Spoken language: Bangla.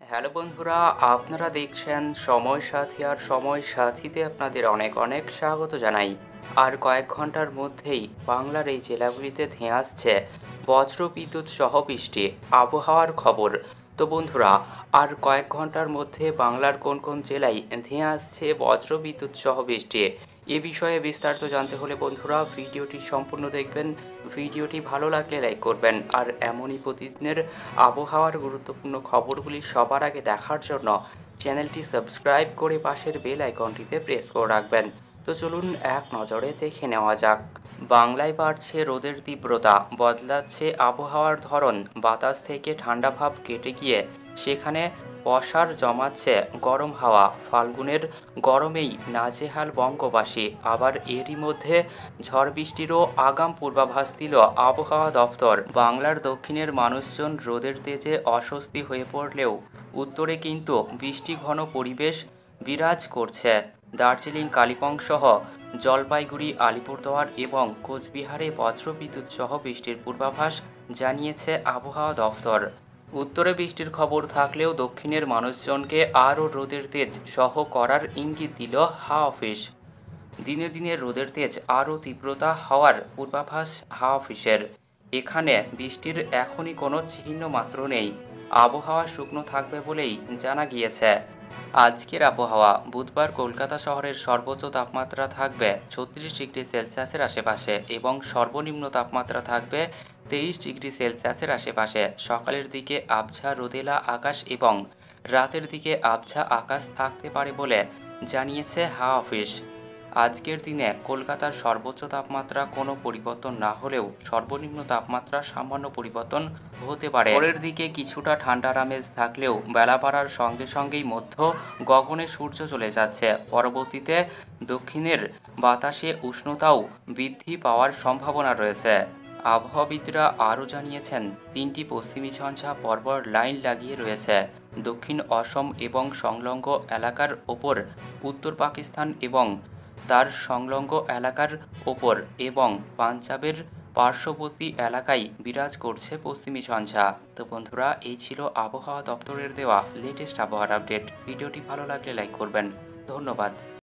হ্যালো বন্ধুরা, আপনারা দেখছেন সময় সাথী আর সময় সাথীতে আপনাদের অনেক অনেক স্বাগত জানাই। আর কয়েক ঘন্টার মধ্যেই বাংলার এই জেলাগুলিতে ধেয়ে আসছে বজ্র বিদ্যুৎ সহ বৃষ্টি। আবহাওয়ার খবর। তো বন্ধুরা, আর কয়েক ঘন্টার মধ্যে বাংলার কোন কোন জেলায় ধেয়ে আসছে বজ্র বিদ্যুৎ সহ বৃষ্টি, এ বিষয়ে বিস্তারিত জানতে হলে বন্ধুরা ভিডিওটি সম্পূর্ণ দেখবেন। ভিডিওটি ভালো লাগলে লাইক করবেন। আর এমনই প্রতিদিনের আবহাওয়ার গুরুত্বপূর্ণ খবরগুলি সবার আগে দেখার জন্য চ্যানেলটি সাবস্ক্রাইব করে পাশের বেল আইকনটিতে প্রেস করে রাখবেন। তো চলুন এক নজরে দেখে নেওয়া যাক। বাংলায় বাড়ছে রোদের তীব্রতা, বদলাচ্ছে আবহাওয়ার ধরন। বাতাস থেকে ঠান্ডা ভাব কেটে গিয়ে সেখানে পসার জমাচ্ছে গরম হাওয়া। ফাল্গুনের গরমেই নাজেহাল বঙ্গবাসী। আবার এরই মধ্যে ঝড় বৃষ্টিরও আগাম পূর্বাভাস দিল আবহাওয়া দপ্তর। বাংলার দক্ষিণের মানুষজন রোদের তেজে অস্বস্তি হয়ে পড়লেও উত্তরে কিন্তু বৃষ্টি ঘন পরিবেশ বিরাজ করছে। দার্জিলিং, কালিম্পং সহ জলপাইগুড়ি, আলিপুরদুয়ার এবং কোচবিহারে বজ্রবিদ্যুৎ সহ বৃষ্টির পূর্বাভাস জানিয়েছে আবহাওয়া দফতর। উত্তরে বৃষ্টির খবর থাকলেও দক্ষিণের মানুষজনকে আরও রোদের তেজ সহ করার ইঙ্গিত দিল হাওয়া অফিস। দিনে দিনে রোদের তেজ আরও তীব্রতা হওয়ার পূর্বাভাস হাওয়া অফিসের। এখানে বৃষ্টির এখনই কোনো চিহ্ন মাত্র নেই। আবহাওয়া শুকনো থাকবে বলেই জানা গিয়েছে। আজকের আবহাওয়া। বুধবার কলকাতা শহরের সর্বোচ্চ তাপমাত্রা থাকবে 36 ডিগ্রি সেলসিয়াসের আশেপাশে এবং সর্বনিম্ন তাপমাত্রা থাকবে 23 ডিগ্রি সেলসিয়াসের আশেপাশে। সকালের দিকে আবছা রোদেলা আকাশ এবং রাতের দিকে আবছা আকাশ থাকতে পারে বলে জানিয়েছে হাওয়া অফিস। আজকের দিনে কলকাতার সর্বোচ্চ তাপমাত্রা কোনো পরিবর্তন না হলেও সর্বনিম্ন তাপমাত্রা সামান্য পরিবর্তন হতে পারে। ভোরের দিকে কিছুটা ঠান্ডার আমেজ থাকলেও বেলা বাড়ার সঙ্গে সঙ্গেই মধ্য গগনে সূর্য চলে যাচ্ছে। পরবর্তীতে দক্ষিণের বাতাসে উষ্ণতাও বৃদ্ধি পাওয়ার সম্ভাবনা রয়েছে। আবহাওয়াবিদরা আরও জানিয়েছেন, তিনটি পশ্চিমী ঝঞ্ঝা পরপর লাইন লাগিয়ে রয়েছে দক্ষিণ অসম এবং সংলগ্ন এলাকার ওপর, উত্তর পাকিস্তান এবং তার সংলগ্ন এলাকার ওপর এবং পাঞ্জাবের পার্শ্ববর্তী এলাকায় বিরাজ করছে পশ্চিমী ঝঞ্ঝা। তো বন্ধুরা, এই ছিল আবহাওয়া দপ্তরের দেওয়া লেটেস্ট আবহাওয়ার আপডেট। ভিডিওটি ভালো লাগলে লাইক করবেন। ধন্যবাদ।